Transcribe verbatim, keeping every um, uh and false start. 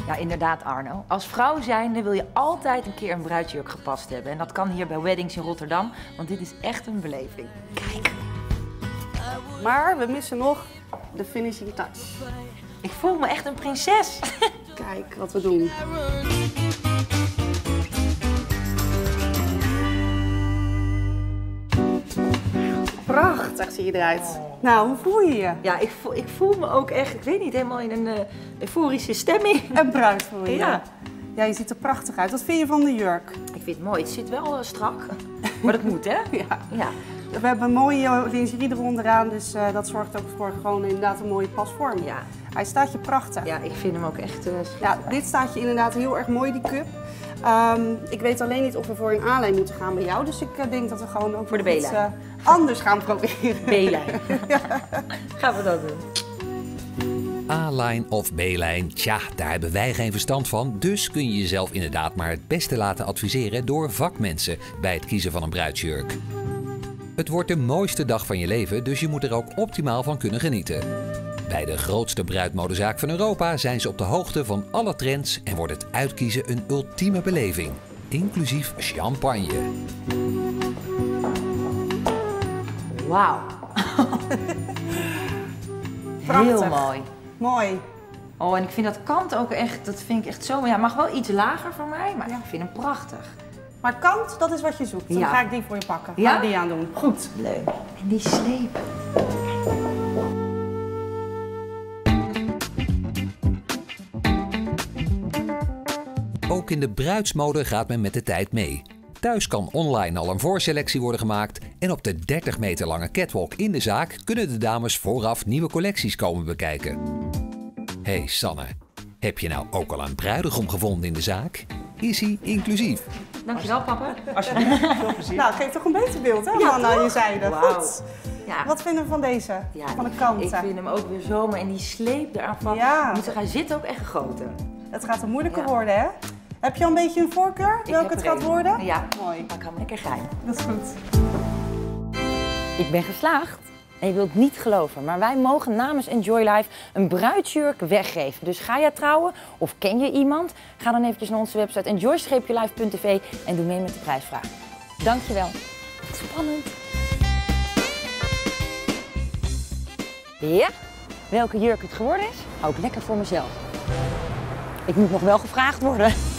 Ja, inderdaad Arno. Als vrouw zijnde wil je altijd een keer een bruidsjurk gepast hebben. En dat kan hier bij Weddings in Rotterdam, want dit is echt een beleving. Kijk. Maar we missen nog de finishing touch. Ik voel me echt een prinses. Kijk wat we doen. Prachtig zie je eruit. Oh. Nou, hoe voel je je? Ja, ik voel, ik voel me ook echt, ik weet niet, helemaal in een uh, euforische stemming. En bruid voel je. Ja. Ja, je ziet er prachtig uit. Wat vind je van de jurk? Ik vind het mooi. Het zit wel uh, strak, maar dat moet, hè? Ja. Ja. We hebben een mooie lingerie eronderaan, dus uh, dat zorgt ook voor gewoon inderdaad een mooie pasvorm. Ja. Hij staat je prachtig. Ja, ik vind hem ook echt uh, ja, dit staat je inderdaad heel erg mooi, die cup. Um, ik weet alleen niet of we voor een A-lijn moeten gaan bij jou, dus ik uh, denk dat we gewoon ook voor de iets uh, anders gaan proberen. B-lijn. Ja. Gaan we dat doen. A-lijn of B-lijn, tja, daar hebben wij geen verstand van. Dus kun je jezelf inderdaad maar het beste laten adviseren door vakmensen bij het kiezen van een bruidsjurk. Het wordt de mooiste dag van je leven, dus je moet er ook optimaal van kunnen genieten. Bij de grootste bruidmodezaak van Europa zijn ze op de hoogte van alle trends en wordt het uitkiezen een ultieme beleving, inclusief champagne. Wauw. Heel mooi. Mooi. Oh, en ik vind dat kant ook echt, dat vind ik echt zo, ja, mag wel iets lager voor mij, maar ja, ik vind hem prachtig. Maar kant, dat is wat je zoekt. Dan ja. ga ik die voor je pakken. Ja? Ga die aan doen. Goed. Leuk. En die sleep. Ook in de bruidsmode gaat men met de tijd mee. Thuis kan online al een voorselectie worden gemaakt en op de dertig meter lange catwalk in de zaak kunnen de dames vooraf nieuwe collecties komen bekijken. Hey Sanne, heb je nou ook al een bruidegom gevonden in de zaak? Is hij inclusief? Dankjewel papa. Alsjeblieft, veel plezier. Nou, geef toch een beter beeld hè, ja, man, aan je zijde. Wow. Goed. Ja. Wat vinden we van deze? Ja, van de kanten? Ik vind hem ook weer zomer en die sleep eraan van. Ja. Hij zit ook echt gegoten. Het gaat een moeilijker ja. worden hè? Heb je al een beetje een voorkeur Ik welke het gaat een. worden? Ja, mooi. Ik ga hem lekker geheim. Dat is goed. Ik ben geslaagd. En je wilt niet geloven, maar wij mogen namens Enjoy Life een bruidsjurk weggeven. Dus ga jij trouwen of ken je iemand? Ga dan eventjes naar onze website enjoy life punt t v en doe mee met de prijsvraag. Dankjewel. Spannend. Ja, welke jurk het geworden is, hou ik lekker voor mezelf. Ik moet nog wel gevraagd worden.